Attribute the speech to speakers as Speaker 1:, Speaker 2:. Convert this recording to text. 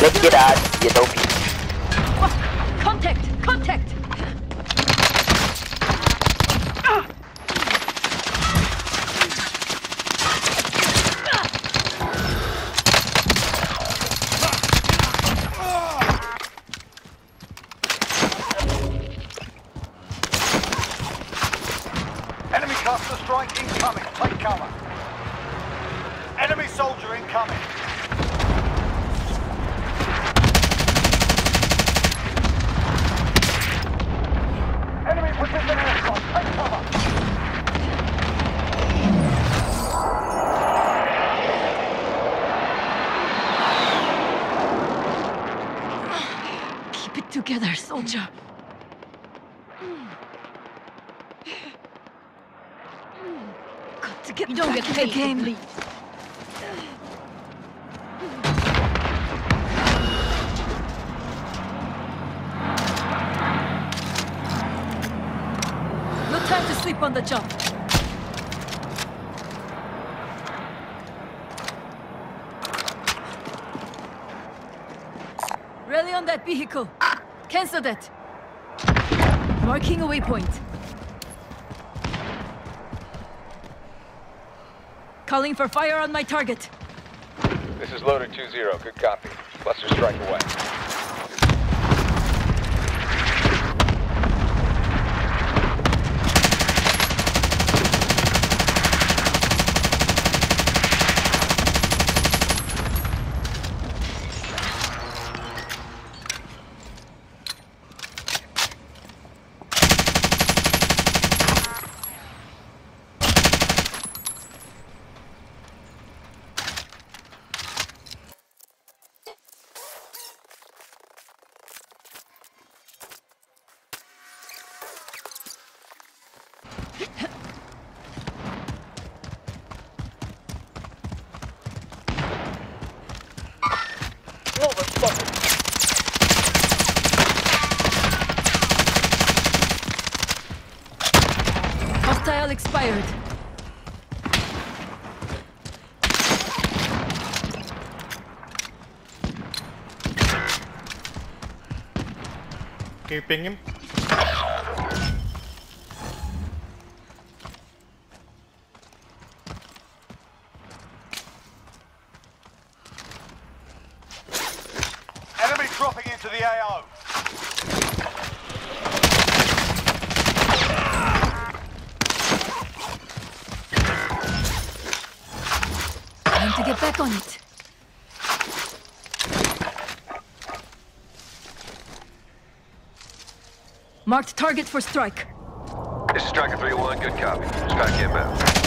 Speaker 1: Check it out, you dopey.
Speaker 2: Contact! Contact!
Speaker 3: Enemy cluster strike incoming. Take cover. Enemy soldier incoming. Enemy precision airstrike. Take cover.
Speaker 2: Keep it together, soldier. Got to get back in the game. No time to sleep on the job. Rally on that vehicle. Cancel that. Marking a waypoint. Calling for fire on my target.
Speaker 4: This is loader 2-0. Good copy. Cluster strike away.
Speaker 2: Hostile expired.
Speaker 5: Can you ping him?
Speaker 3: Enemy dropping into the AO.
Speaker 2: Time to get back on it. Marked target for strike.
Speaker 4: This is Striker 3-1. Good copy. Strike inbound.